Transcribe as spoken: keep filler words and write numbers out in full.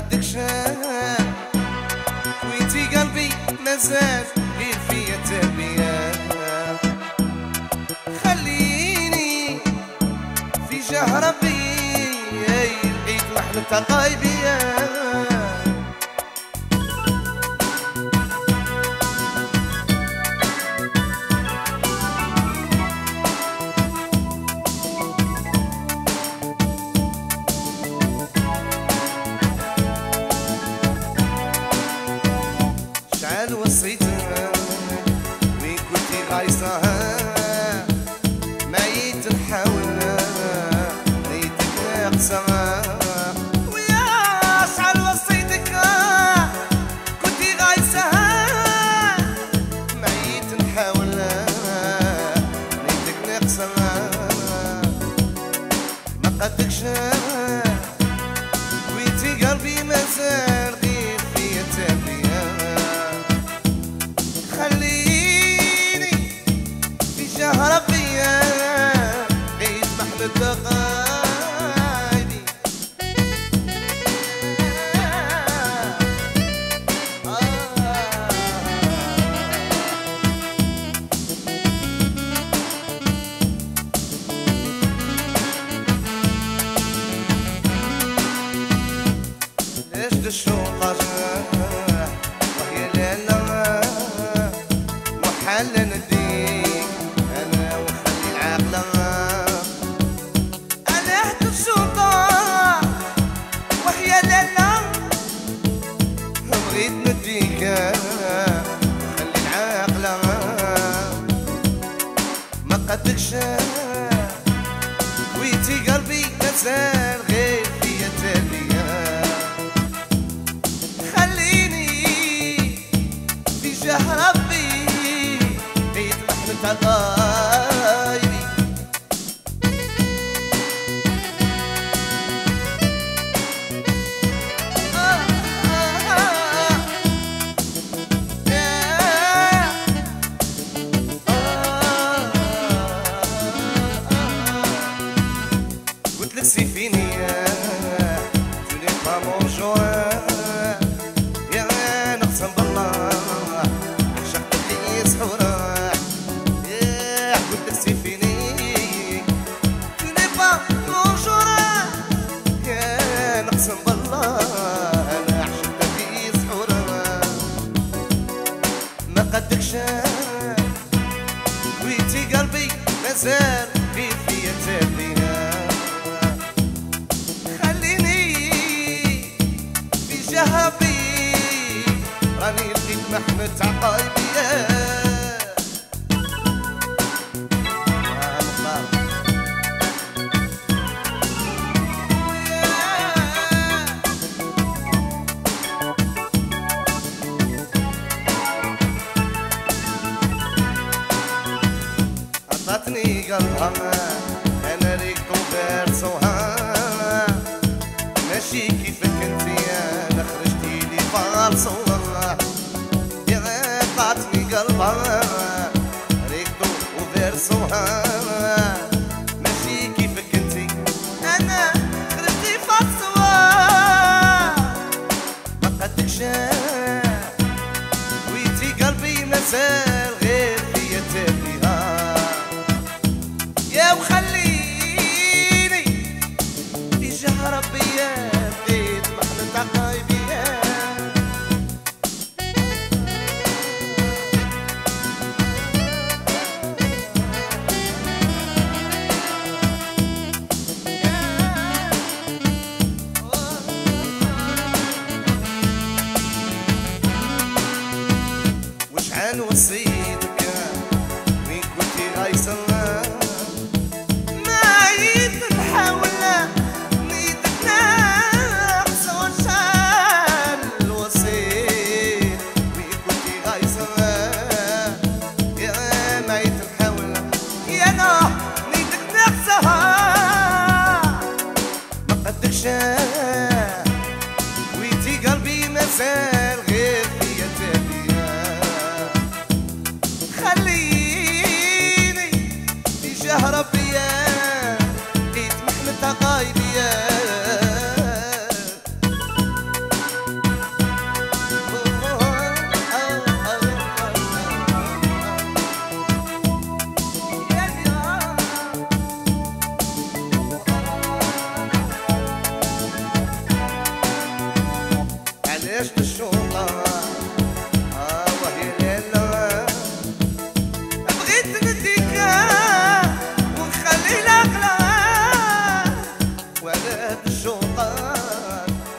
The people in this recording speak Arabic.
مقدكش كويتي قلبي مازال غير فيا تربية. خليني في جاه ربي لقيت محنة قايبية. شعل وصيتها وين كنتي غايصاها معيت نحاولها نيتك ناقصاها. ويا شعل وصيتك كنتي غايصاها معيت نحاولها نيتك ناقصاها. ما قدكش كويتي قلبي مازال غير فيا تربية. خليني في جاه ربي عيد محمد قايدي. ليش دشوق جاه وهي ليلة محل نديك انا وخلي العاقلة. انا اهتف شوطة وهي ليلة بغيت نديك وخلي العاقلة. ما قدكش كويتي قلبي مازال غير فيا تربية. خليني في جاه ربي عيد محمد قايبي. آه آه آه يا آه قلتلك سي فيني tu n'es pas mon joint. يا نقسم بالله عشقتك لي سحورة. يا قلتلك سي فيني tu n'es pas mon joint. يا نقسم بالله انا عشقتك لي سحورة. ما قدكش كويتي قلبي مازال غير فيا تربية. خليني في جاه ربي راني لقيت محمد عقايبية. عطاتني قلبها انا ريكتو بيرسوها. ماشي كيفك انتي انا خرجتي لي فالصو. يا عطاتني قلبها ريكتو وبيرسوها. ماشي كيفك انتي انا خرجتي فالصو. ما قدكش كويتي قلبي مازال غير فيا تربية. يا وخليني في جاه ربي لقيت محمد قايبية. وشحال وصيتك وين كنتي غايصة معيت نحاول نيتك ناقصة. وشحال وصيت وين كنتي غايصة يا معيت نحاول يا انا نيتك ناقصة. ما قدكش كويتي قلبي مازال غير فيا تربية. خليني في جاه ربي لقيت محمد قايبية. بلاش الشوطة اه وهي ليلة بغيت نديك ونخلي العقلة وعلى الشوطة